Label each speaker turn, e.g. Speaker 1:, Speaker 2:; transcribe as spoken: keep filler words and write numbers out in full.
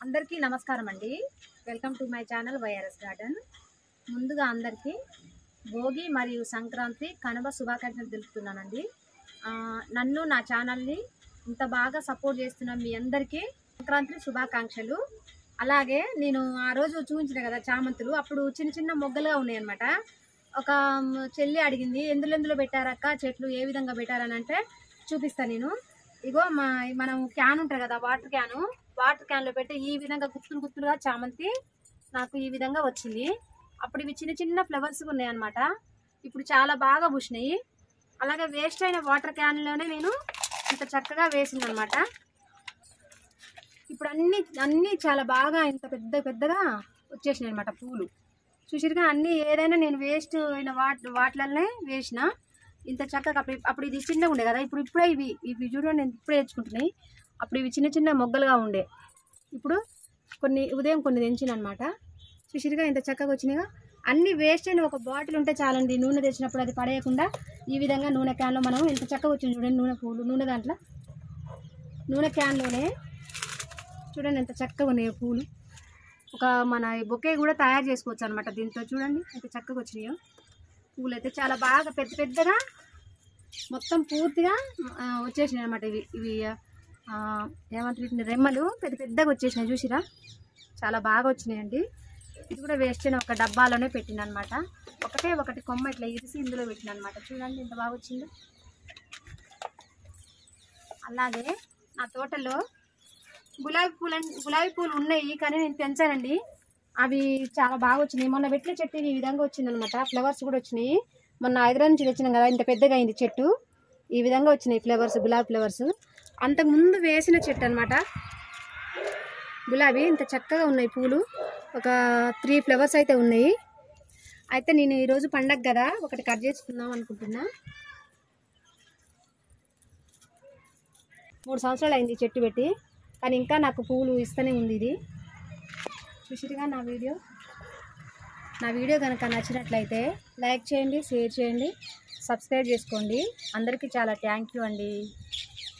Speaker 1: అందరికీ నమస్కారం అండి. Welcome to my channel Y R S garden. ముందుగా అందరికీ భోగి మరియు సంక్రాంతి కనుమ శుభాకాంక్షలు తెలుపుతున్నానండి. నన్ను నా ఛానల్ని ఇంత బాగా సపోర్ట్ చేస్తున్న మీ అందరికీ సంక్రాంతి శుభాకాంక్షలు. అలాగే నేను ఆ రోజు చూపించిన కదా చామంతులు, అప్పుడు చిన్న చిన్న మొగ్గలుగా ఉన్నాయన్నమాట. ఒక చెల్లి అడిగింది, ఎందులో ఎందులో పెట్టారక్క చెట్లు, ఏ విధంగా పెట్టారని అంటే చూపిస్తాను నేను. ఇగో మా మనం క్యాన్ ఉంటుంది కదా, వాటర్ క్యాను, వాటర్ క్యాన్లో పెట్టి ఈ విధంగా గుత్తులు గుత్తులుగా చామంతి నాకు ఈ విధంగా వచ్చింది. అప్పుడు ఇవి చిన్న చిన్న ఫ్లవర్స్ ఉన్నాయి అన్నమాట. ఇప్పుడు చాలా బాగా పూసినాయి. అలాగే వేస్ట్ అయిన వాటర్ క్యాన్లోనే నేను ఇంత చక్కగా వేసింది అనమాట. ఇప్పుడు అన్ని అన్నీ చాలా బాగా ఇంత పెద్ద పెద్దగా వచ్చేసినాయి అనమాట పూలు. చూసిరుగా అన్నీ ఏదైనా నేను వేస్ట్ అయిన వాట్ వాటిలనే వేసిన ఇంత చక్కగా. అప్పుడు అప్పుడు ఇది చిన్నగా ఉండే కదా, ఇప్పుడు ఇప్పుడే ఇవి ఇవి చూడండి నేను ఇప్పుడే తెచ్చుకుంటున్నాయి. అప్పుడు ఇవి చిన్న చిన్న మొగ్గలుగా ఉండే, ఇప్పుడు కొన్ని ఉదయం కొన్ని తెంచిన అనమాట. చూసిరుగా ఇంత చక్కగా వచ్చినాయిగా. అన్ని వేస్ట్ అయిన ఒక బాటిల్ ఉంటే చాలండి, నూనె తెచ్చినప్పుడు అది పడేయకుండా ఈ విధంగా నూనె క్యాన్లో మనం ఎంత చక్కగా వచ్చింది చూడండి. నూనె పూలు నూనె దాంట్లో నూనె క్యాన్లోనే చూడండి ఎంత చక్కగా ఉన్నాయి పూలు. ఒక మన బొకే కూడా తయారు చేసుకోవచ్చు అనమాట దీంతో. చూడండి ఎంత చక్కగా వచ్చినాయో పూలు. అయితే చాలా బాగా పెద్ద పెద్దగా మొత్తం పూర్తిగా వచ్చేసినాయి అనమాట. ఇవి ఇవి ఏమంటారు, రెమ్మలు పెద్ద పెద్దగా వచ్చేసినాయి. చూసిరా చాలా బాగా వచ్చినాయండి. ఇది కూడా వేస్ట్ అయిన ఒక డబ్బాలోనే పెట్టిన అనమాట. ఒకటే ఒకటి కొమ్మ ఇట్లా ఇరిసి ఇందులో పెట్టిన అనమాట. చూడండి ఎంత బాగా వచ్చిందో. అలాగే నా తోటలో గులాబీ పూలు గులాబీ పూలు ఉన్నాయి, కానీ నేను పెంచానండి. అవి చాలా బాగా వచ్చినాయి. మొన్న పెట్టిన చెట్టు ఈ విధంగా వచ్చిందనమాట. ఫ్లవర్స్ కూడా వచ్చినాయి. మొన్న హైదరాబాద్ నుంచి తెచ్చినాం కదా, ఇంత పెద్దగా అయింది చెట్టు. ఈ విధంగా వచ్చినాయి ఫ్లవర్స్, గులాబీ ఫ్లవర్స్. అంతకుముందు వేసిన చెట్టు అనమాట గులాబీ. ఇంత చక్కగా ఉన్నాయి పూలు. ఒక త్రీ ఫ్లవర్స్ అయితే ఉన్నాయి. అయితే నేను ఈరోజు పండగ కదా ఒకటి కట్ చేసుకుందాం అనుకుంటున్నా. మూడు సంవత్సరాలు అయింది చెట్టు పెట్టి, కానీ ఇంకా నాకు పువ్వులు ఇస్తూనే ఉంది ఇది. చూసిరుగా నా వీడియో నా వీడియో కనుక నచ్చినట్లయితే లైక్ చేయండి, షేర్ చేయండి, సబ్స్క్రైబ్ చేసుకోండి. అందరికీ చాలా థ్యాంక్ యూ అండి.